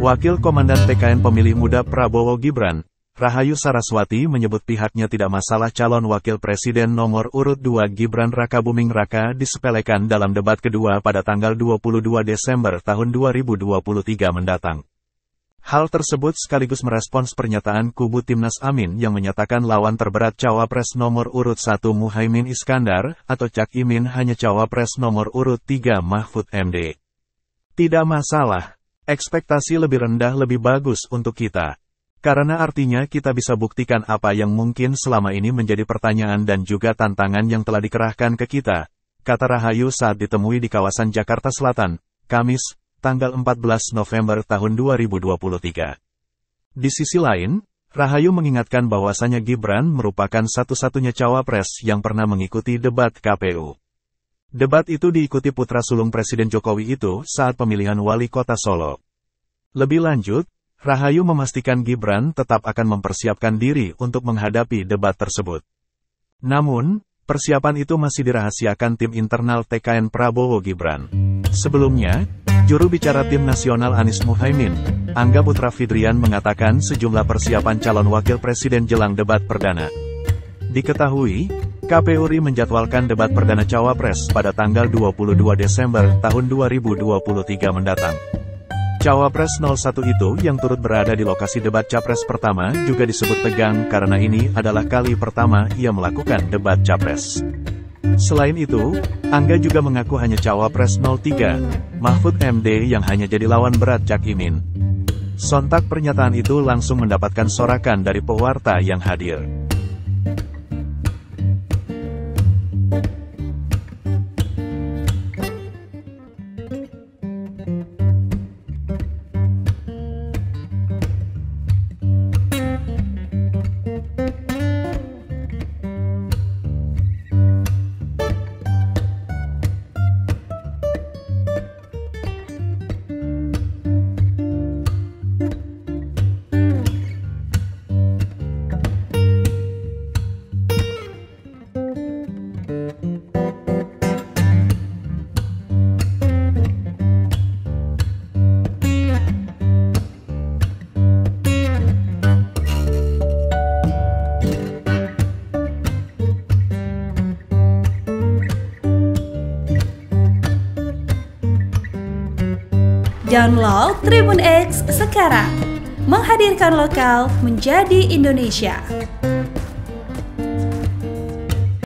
Wakil Komandan TKN Pemilih Muda Prabowo Gibran, Rahayu Saraswati menyebut pihaknya tidak masalah calon wakil presiden nomor urut 2 Gibran Rakabuming Raka disepelekan dalam debat kedua pada tanggal 22 Desember tahun 2023 mendatang. Hal tersebut sekaligus merespons pernyataan kubu Timnas Amin yang menyatakan lawan terberat Cawapres nomor urut 1 Muhaimin Iskandar atau Cak Imin hanya Cawapres nomor urut 3 Mahfud MD. Tidak masalah, ekspektasi lebih rendah lebih bagus untuk kita. Karena artinya kita bisa buktikan apa yang mungkin selama ini menjadi pertanyaan dan juga tantangan yang telah dikerahkan ke kita, kata Rahayu saat ditemui di kawasan Jakarta Selatan, Kamis, tanggal 14 November tahun 2023. Di sisi lain, Rahayu mengingatkan bahwasannya Gibran merupakan satu-satunya cawapres yang pernah mengikuti debat KPU. Debat itu diikuti putra sulung Presiden Jokowi itu saat pemilihan wali kota Solo. Lebih lanjut, Rahayu memastikan Gibran tetap akan mempersiapkan diri untuk menghadapi debat tersebut. Namun, persiapan itu masih dirahasiakan tim internal TKN Prabowo Gibran. Sebelumnya, juru bicara tim nasional Anies Muhaimin, Angga Putra Fidrian mengatakan sejumlah persiapan calon wakil presiden jelang debat perdana. Diketahui, KPU RI menjadwalkan debat perdana Cawapres pada tanggal 22 Desember tahun 2023 mendatang. Cawapres 01 itu yang turut berada di lokasi debat Capres pertama juga disebut tegang karena ini adalah kali pertama ia melakukan debat Capres. Selain itu, Angga juga mengaku hanya Cawapres 03, Mahfud MD yang hanya jadi lawan berat Cak Imin. Sontak pernyataan itu langsung mendapatkan sorakan dari pewarta yang hadir. Download Tribun X sekarang, menghadirkan lokal menjadi Indonesia.